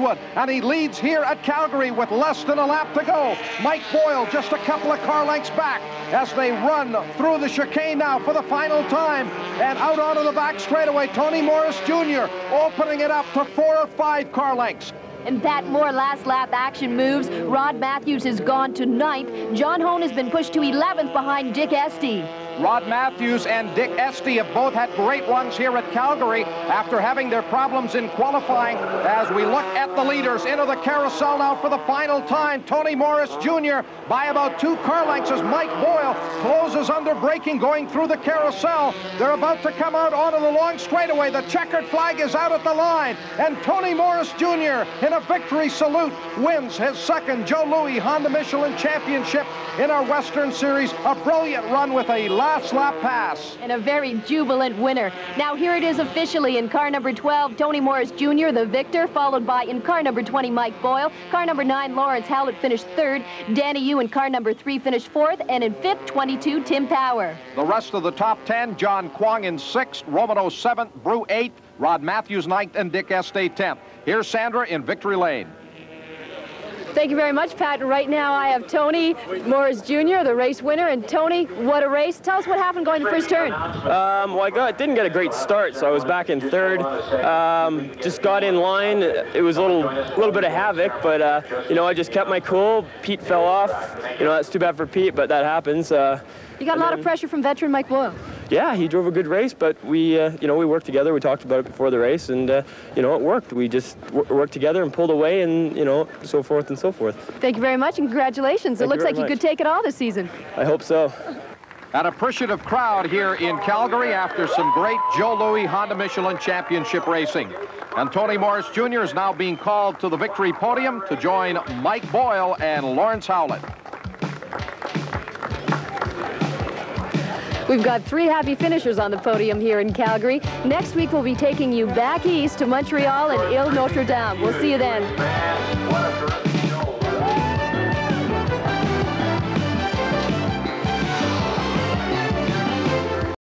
Westwood, and he leads here at Calgary with less than a lap to go. Mike Boyle just a couple of car lengths back as they run through the chicane now for the final time. And out onto the back straightaway, Tony Morris Jr. opening it up to 4 or 5 car lengths. And that more last lap action moves. Rod Matthews has gone to 9th. John Hone has been pushed to 11th behind Dick Esty. Rod Matthews and Dick Esty have both had great runs here at Calgary after having their problems in qualifying. As we look at the leaders into the carousel now for the final time, Tony Morris Jr. by about 2 car lengths as Mike Boyle closes under braking going through the carousel. They're about to come out onto the long straightaway. The checkered flag is out at the line, and Tony Morris Jr. in a victory salute wins his second Joe Louis Honda Michelin Championship in our Western Series. A brilliant run with a last lap pass. And a very jubilant winner. Now here it is officially in car number 12, Tony Morris Jr., the victor, followed by in car number 20, Mike Boyle. Car number 9, Lawrence Howlett finished 3rd. Danny Yu in car number 3 finished 4th. And in 5th, 22, Tim Power. The rest of the top 10, John Kwong in 6th, Romano 7th, Brew 8th, Rod Matthews 9th, and Dick Esty 10th. Here's Sandra in victory lane. Thank you very much, Pat. Right now I have Tony Morris Jr., the race winner. And Tony, what a race. Tell us what happened going the first turn. Well, I didn't get a great start, so I was back in 3rd. Just got in line. It was a little bit of havoc, but, you know, I just kept my cool. Pete fell off. You know, that's too bad for Pete, but that happens. You got a lot of pressure from veteran Mike Boyle. Yeah, he drove a good race, but we, you know, we worked together. We talked about it before the race, and, you know, it worked. We just worked together and pulled away, and, you know, so forth and so forth. Thank you very much, and congratulations. It looks like you could take it all this season. I hope so. An appreciative crowd here in Calgary after some great Joe Louis Honda Michelin Championship racing. And Tony Morris Jr. is now being called to the victory podium to join Mike Boyle and Lawrence Howlett. We've got 3 happy finishers on the podium here in Calgary. Next week, we'll be taking you back east to Montreal and Ile Notre Dame. We'll see you then.